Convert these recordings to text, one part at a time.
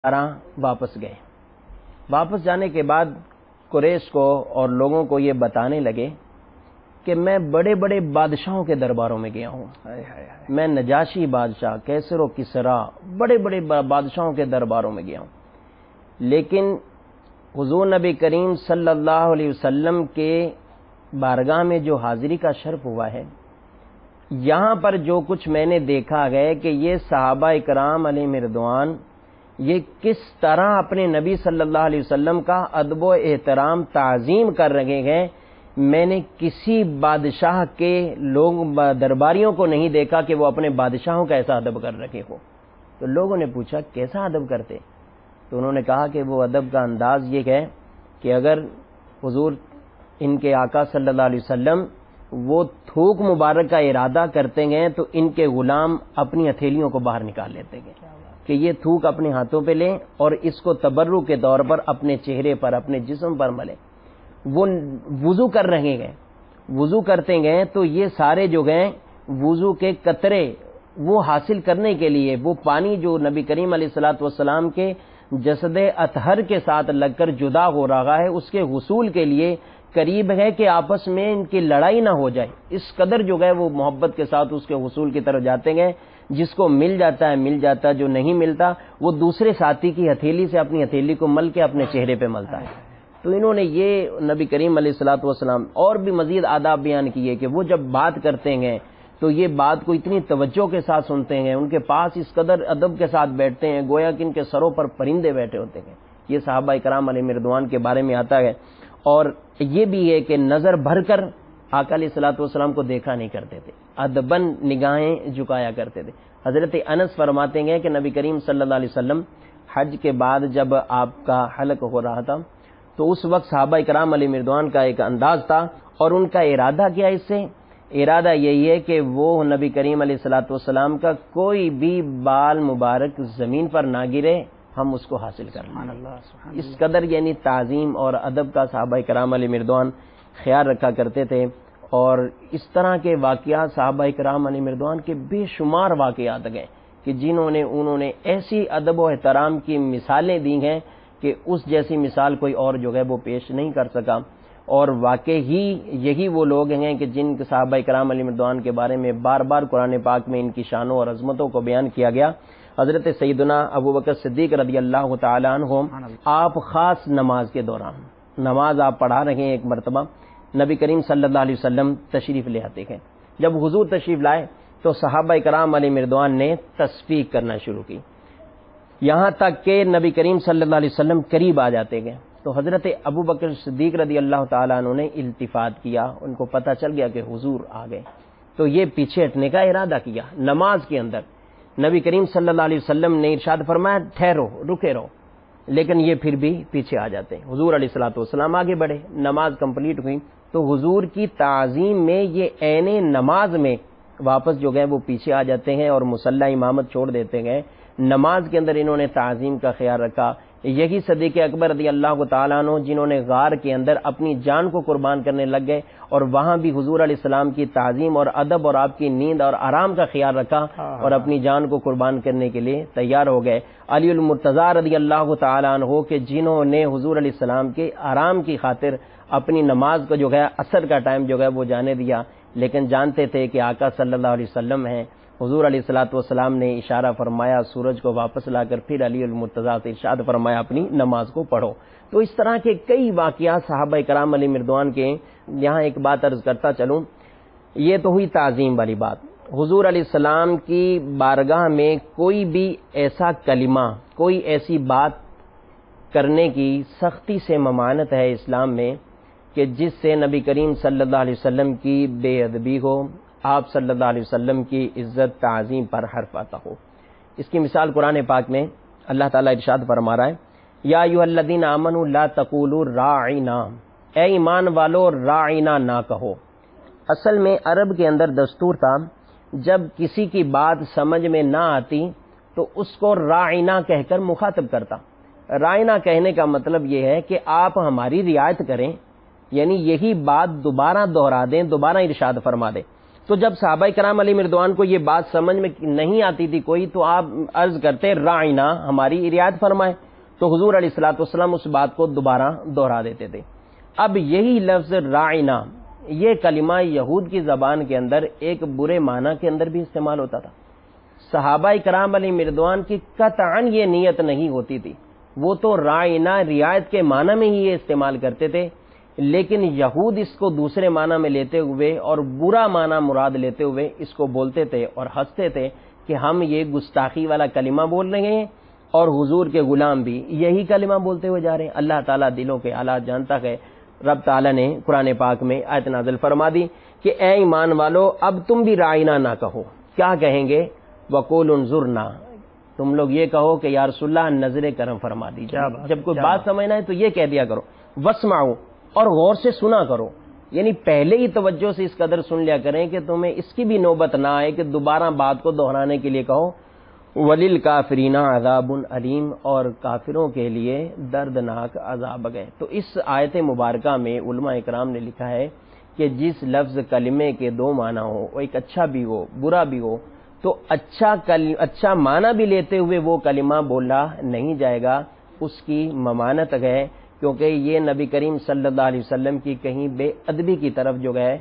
واپس گئے. واپس جانے کے بعد قریش کو اور لوگوں کو یہ بتانے لگے کہ میں بڑے بڑے بادشاہوں کے درباروں میں گیا ہوں. میں نجاشی بادشاہ، کیسر و کسرا، بڑے بڑے بادشاہوں کے درباروں میں گیا ہوں، لیکن حضور نبی کریم صلی اللہ علیہ وسلم کے بارگاہ میں جو حاضری کا شرف ہوا ہے، یہاں پر جو کچھ میں نے دیکھا ہے کہ یہ صحابہ اکرام علیہ رضوان یہ کس طرح اپنے نبی صلی اللہ علیہ وسلم کا ادب و احترام تعظیم کر رہے ہیں، میں نے کسی بادشاہ کے لوگ درباریوں کو نہیں دیکھا کہ وہ اپنے بادشاہوں کا ایسا ادب کر رکھے ہو. تو لوگوں نے پوچھا کیسا ادب کرتے؟ تو انہوں نے کہا کہ وہ ادب کا انداز یہ ہے کہ اگر حضور ان کے آقا صلی اللہ علیہ وسلم وہ تھوک مبارک کا ارادہ کرتے ہیں تو ان کے غلام اپنی ہتھیلیوں کو باہر نکال لیتے ہیں کہ یہ تھوک اپنے ہاتھوں پہ لیں اور اس کو تبرک کے طور پر اپنے چہرے پر، اپنے جسم پر ملیں. وہ وضو کر رہے ہیں، وضو کرتے ہیں تو یہ سارے جو گئے وضو کے قطرے وہ حاصل کرنے کے لیے، وہ پانی جو نبی کریم علیہ الصلوۃ والسلام کے جسد اطہر کے ساتھ لگ کر جدا ہو رہا ہے، اس کے غسول کے لیے قریب ہے کہ آپس میں ان کی لڑائی نہ ہو جائے. اس قدر جو گئے وہ محبت کے ساتھ اس کے غسول کی طرف جاتے ہیں. جس کو مل جاتا ہے مل جاتا ہے، جو نہیں ملتا وہ دوسرے ساتھی کی ہتھیلی سے اپنی ہتھیلی کو مل کے اپنے چہرے پہ ملتا ہے. تو انہوں نے یہ نبی کریم علیہ الصلوۃ والسلام اور بھی مزید آداب بیان کیے کہ وہ جب بات کرتے ہیں تو یہ بات کو اتنی توجہ کے ساتھ سنتے ہیں، ان کے پاس اس قدر ادب کے ساتھ بیٹھتے ہیں گویا کہ ان کے سروں پر پرندے بیٹھے ہوتے ہیں. یہ صحابہ کرام علیہ رضوان کے بارے میں آتا ہے. اور یہ بھی ہے کہ نظر بھر کر آقا علیہ الصلوۃ والسلام کو دیکھا نہیں کرتے تھے، ادباً نگاہیں جھکایا کرتے تھے. حضرت انس فرماتے ہیں کہ نبی کریم صلی اللہ علیہ وسلم حج کے بعد جب آپ کا حلق ہو رہا تھا تو اس وقت صحابہ کرام علیہ رضوان کا ایک انداز تھا، اور ان کا ارادہ کیا؟ اس سے ارادہ یہی ہے کہ وہ نبی کریم علیہ الصلوۃ والسلام کا کوئی بھی بال مبارک زمین پر نہ گرے، ہم اس کو حاصل کر لیں. اس قدر یعنی تعظیم اور ادب کا صحابہ کرام علیہ رضوان خیال رکھا کرتے تھے. اور اس طرح کے واقعات صحابہ کرام علیہ رضوان کے بے شمار واقعات گئے کہ انہوں نے ایسی ادب و احترام کی مثالیں دی ہیں کہ اس جیسی مثال کوئی اور جو ہے وہ پیش نہیں کر سکا. اور واقعی یہی وہ لوگ ہیں کہ جن صحابہ کرام علیہ رضوان کے بارے میں بار بار قرآن پاک میں ان کی شانوں اور عظمتوں کو بیان کیا گیا. حضرت سیدنا ابو بکر صدیق رضی اللہ تعالی عنہ، آپ خاص نماز کے دوران نماز آپ پڑھا رہے ہیں، ایک مرتبہ نبی کریم صلی اللہ علیہ وسلم تشریف لے آتے ہیں. جب حضور تشریف لائے تو صحابہ کرام علیہ رضوان نے تصفیق کرنا شروع کی، یہاں تک کہ نبی کریم صلی اللہ علیہ وسلم قریب آ جاتے گئے. تو حضرت ابو بکر صدیق رضی اللہ تعالیٰ عنہ نے التفات کیا، ان کو پتہ چل گیا کہ حضور آ گئے، تو یہ پیچھے ہٹنے کا ارادہ کیا. نماز کے اندر نبی کریم صلی اللہ علیہ وسلم نے ارشاد فرمایا ٹھہرو، رکے رہو، لیکن یہ پھر بھی پیچھے آ جاتے ہیں. حضور علیہ الصلوۃ والسلام آگے بڑھے، نماز کمپلیٹ ہوئی تو حضور کی تعظیم میں یہ عین نماز میں واپس جو گئے وہ پیچھے آ جاتے ہیں اور مصلی امامت چھوڑ دیتے گئے. نماز کے اندر انہوں نے تعظیم کا خیال رکھا. یہی صدیق اکبر رضی اللہ تعالیٰ عنہ جنہوں نے غار کے اندر اپنی جان کو قربان کرنے لگ گئے اور وہاں بھی حضور علیہ السلام کی تعظیم اور ادب اور آپ کی نیند اور آرام کا خیال رکھا اور اپنی جان کو قربان کرنے کے لیے تیار ہو گئے. علی المرتضیٰ رضی اللہ تعالیٰ عنہ کہ جنہوں نے حضور علیہ السلام کے آرام کی خاطر اپنی نماز کو جو ہے عصر کا ٹائم جو ہے وہ جانے دیا، لیکن جانتے تھے کہ آقا صلی اللہ علیہ وسلم ہیں. حضور علیہ الصلوۃ والسلام نے اشارہ فرمایا سورج کو واپس لا کر پھر علی المرتضیٰ سے ارشاد فرمایا اپنی نماز کو پڑھو. تو اس طرح کے کئی واقعات صحابہ کرام علیہ رضوان کے. یہاں ایک بات عرض کرتا چلوں، یہ تو ہوئی تعظیم والی بات. حضور علیہ السلام کی بارگاہ میں کوئی بھی ایسا کلمہ، کوئی ایسی بات کرنے کی سختی سے ممانعت ہے اسلام میں کہ جس سے نبی کریم صلی اللہ علیہ وسلم کی بے ادبی ہو، آپ صلی اللہ علیہ وسلم کی عزت تعظیم پر حرف آتا ہو. اس کی مثال قرآن پاک میں اللہ تعالیٰ ارشاد فرما رہا ہے یا ایھا الذین آمنوا لا تقولوا راعنا، اے ایمان والو راعنا نہ کہو. اصل میں عرب کے اندر دستور تھا جب کسی کی بات سمجھ میں نہ آتی تو اس کو راعنا کہہ کر مخاطب کرتا. راعنا کہنے کا مطلب یہ ہے کہ آپ ہماری رعایت کریں، یعنی یہی بات دوبارہ دہرا دیں، دوبارہ ارشاد فرما دیں. تو جب صحابہ کرام علیہ رضوان کو یہ بات سمجھ میں نہیں آتی تھی کوئی، تو آپ عرض کرتے رعینا، ہماری رعایت فرمائیں، تو حضور علیہ الصلوۃ والسلام اس بات کو دوبارہ دوہرا دیتے تھے۔ اب یہی لفظ رعینا، یہ کلمہ یہود کی زبان کے اندر ایک برے معنی کے اندر بھی استعمال ہوتا تھا۔ صحابہ کرام علیہ رضوان کی قطعاً یہ نیت نہیں ہوتی تھی، وہ تو رعینا رعایت کے معنی میں ہی یہ استعمال کرتے تھے، لیکن یہود اس کو دوسرے معنی میں لیتے ہوئے اور برا معنی مراد لیتے ہوئے اس کو بولتے تھے اور ہنستے تھے کہ ہم یہ گستاخی والا کلمہ بول رہے ہیں اور حضور کے غلام بھی یہی کلمہ بولتے ہوئے جا رہے ہیں۔ اللہ تعالیٰ دلوں کے حالات جانتا ہے۔ رب تعالیٰ نے قرآن پاک میں آیت نازل فرما دی کہ اے ایمان والو اب تم بھی رعینا نہ کہو، کیا کہیں گے؟ وقولوا انظرنا، تم لوگ یہ کہو کہ یا رسول اللہ نظر کرم فرما دیجیے، جب کوئی بات سمجھنا ہے تو یہ کہہ دیا کرو، واسمعوا، اور غور سے سنا کرو، یعنی پہلے ہی توجہ سے اس قدر سن لیا کریں کہ تمہیں اس کی بھی نوبت نہ آئے کہ دوبارہ بات کو دہرانے کے لیے کہو۔ وَلِلْكَافِرِينَ عَذَابٌ عَلِيمٌ، اور کافروں کے لیے دردناک عذاب ہے۔ تو اس آیت مبارکہ میں علماء اکرام نے لکھا ہے کہ جس لفظ کلمے کے دو معنی ہو، ایک اچھا بھی ہو برا بھی ہو، تو اچھا معنی بھی لیتے ہوئے وہ کلمہ بولا نہیں جائے گا، اس کی ممانت ہے، کیونکہ یہ نبی کریم صلی اللہ علیہ وسلم کی کہیں بے ادبی کی طرف جو ہے،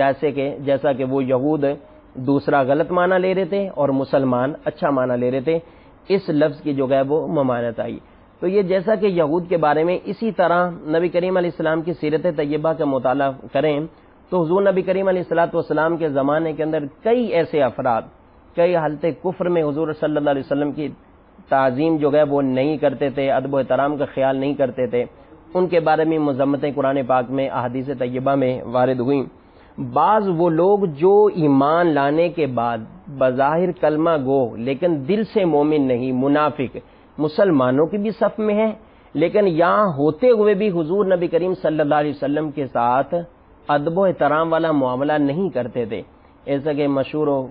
جیسا کہ وہ یہود دوسرا غلط معنی لے رہے تھے اور مسلمان اچھا معنی لے رہے تھے، اس لفظ کی جو ہے وہ ممانت آئی۔ تو یہ جیسا کہ یہود کے بارے میں، اسی طرح نبی کریم علیہ السلام کی سیرت طیبہ کا مطالعہ کریں تو حضور نبی کریم علیہ الصلوۃ والسلام کے زمانے کے اندر کئی ایسے افراد، کئی حالت کفر میں حضور صلی اللہ علیہ وسلم کی تعظیم جو ہے وہ نہیں کرتے تھے، ادب و احترام کا خیال نہیں کرتے تھے، ان کے بارے میں مذمتیں قرآن پاک میں احادیث طیبہ میں وارد ہوئیں۔ بعض وہ لوگ جو ایمان لانے کے بعد بظاہر کلمہ گو لیکن دل سے مومن نہیں، منافق، مسلمانوں کی بھی صف میں ہیں، لیکن یہاں ہوتے ہوئے بھی حضور نبی کریم صلی اللہ علیہ وسلم کے ساتھ ادب و احترام والا معاملہ نہیں کرتے تھے۔ ایسا کہ مشہور و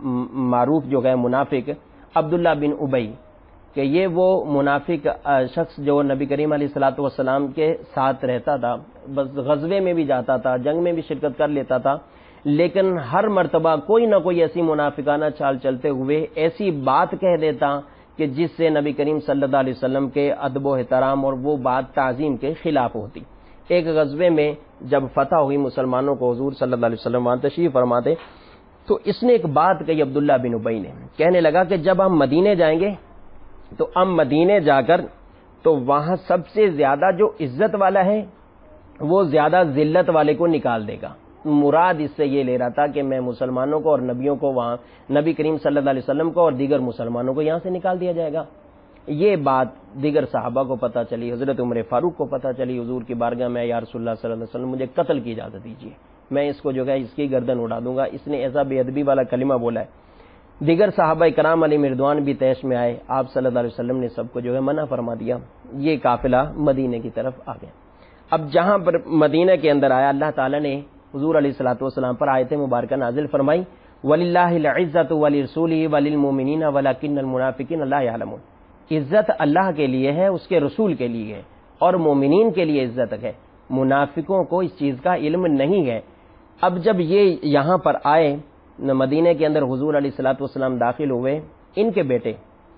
معروف جو ہے منافق عبداللہ بن ابی، کہ یہ وہ منافق شخص جو نبی کریم علیہ الصلوۃ والسلام کے ساتھ رہتا تھا، بس غزوے میں بھی جاتا تھا، جنگ میں بھی شرکت کر لیتا تھا، لیکن ہر مرتبہ کوئی نہ کوئی ایسی منافقانہ چال چلتے ہوئے ایسی بات کہہ دیتا کہ جس سے نبی کریم صلی اللہ علیہ وسلم کے ادب و احترام اور وہ بات تعظیم کے خلاف ہوتی۔ ایک غزوے میں جب فتح ہوئی مسلمانوں کو، حضور صلی اللہ علیہ وسلم وہاں تشریف فرماتے، تو اس نے ایک بات کہی عبداللہ بن ابی نے، کہنے لگا کہ جب ہم مدینے جائیں گے تو ہم مدینے جا کر تو وہاں سب سے زیادہ جو عزت والا ہے وہ زیادہ ذلت والے کو نکال دے گا۔ مراد اس سے یہ لے رہا تھا کہ میں مسلمانوں کو اور نبیوں کو وہاں، نبی کریم صلی اللہ علیہ وسلم کو اور دیگر مسلمانوں کو یہاں سے نکال دیا جائے گا۔ یہ بات دیگر صحابہ کو پتہ چلی، حضرت عمر فاروق کو پتہ چلی، حضور کی بارگاہ میں یا رسول اللہ صلی اللہ علیہ وسلم مجھے قتل کی اجازت دیجیے، میں اس کو جو ہے اس کی گردن اڑا دوں گا، اس نے ایسا بے ادبی والا کلمہ بولا ہے۔ دیگر صحابہ کرام علیہ رضوان بھی طیش میں آئے، آپ صلی اللہ علیہ وسلم نے سب کو جو ہے منع فرما دیا۔ یہ قافلہ مدینے کی طرف آ گیا۔ اب جہاں پر مدینہ کے اندر آیا، اللہ تعالیٰ نے حضور علیہ الصلوۃ والسلام پر آیت مبارکہ نازل فرمائی، وَلِلَّهِ الْعِزَّةُ وَلِرَسُولِهِ وَلِلْمُؤْمِنِينَ وَلَكِنَّ الْمُنَافِقِينَ لَا يَعْلَمُونَ۔ عزت اللہ کے لیے ہے، اس کے رسول کے لیے ہے، اور مومنین کے لیے عزت ہے، منافقوں کو اس چیز کا علم نہیں ہے۔ اب جب یہ یہاں پر آئے مدینہ کے اندر، حضور علیہ الصلوۃ والسلام داخل ہوئے، ان کے بیٹے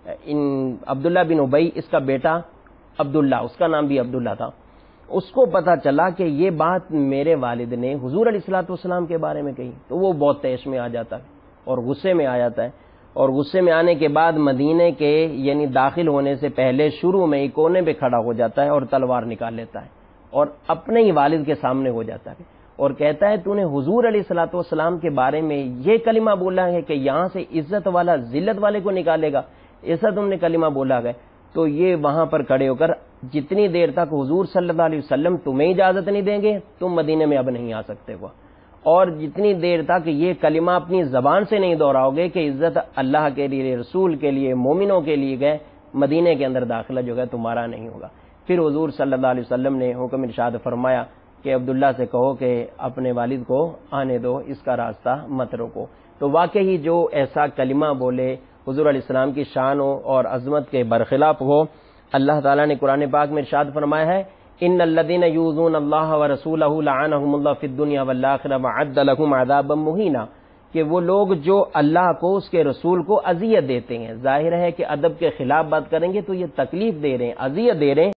عبداللہ بن ابی، اس کا بیٹا عبداللہ، اس کا نام بھی عبداللہ تھا، اس کو پتہ چلا کہ یہ بات میرے والد نے حضور علیہ الصلوۃ والسلام کے بارے میں کہی، تو وہ بہت طیش میں آ جاتا ہے اور غصے میں آ جاتا ہے، اور غصے میں آنے کے بعد مدینے کے یعنی داخل ہونے سے پہلے شروع میں ہی کونے پہ کھڑا ہو جاتا ہے اور تلوار نکال لیتا ہے اور اپنے ہی والد کے سامنے ہو جاتا ہے اور کہتا ہے تو نے حضور علیہ الصلوۃ والسلام کے بارے میں یہ کلمہ بولا ہے کہ یہاں سے عزت والا ذلت والے کو نکالے گا، ایسا تم نے کلمہ بولا ہے؟ تو یہ وہاں پر کھڑے ہو کر جتنی دیر تک حضور صلی اللہ علیہ وسلم تمہیں اجازت نہیں دیں گے تم مدینے میں اب نہیں آ سکتے ہو، اور جتنی دیر تک یہ کلمہ اپنی زبان سے نہیں دہراؤ گے کہ عزت اللہ کے لیے، رسول کے لیے، مومنوں کے لیے گئے، مدینے کے اندر داخلہ جو ہے تمہارا نہیں ہوگا۔ پھر حضور صلی اللہ علیہ وسلم نے حکم ارشاد فرمایا کہ عبداللہ سے کہو کہ اپنے والد کو آنے دو، اس کا راستہ مت روکو۔ تو واقعی جو ایسا کلمہ بولے حضور علیہ السلام کی شان اور عظمت کے برخلاف ہو، اللہ تعالیٰ نے قرآن پاک میں ارشاد فرمایا ہے، ان الذین یؤذون اللہ ورسولہ لعنہم اللہ فی الدنیا والآخرہ وأعد لهم عذابا مہینا۔ کہ وہ لوگ جو اللہ کو اس کے رسول کو اذیت دیتے ہیں، ظاہر ہے کہ ادب کے خلاف بات کریں گے تو یہ تکلیف دے رہے ہیں، اذیت دے رہے ہیں،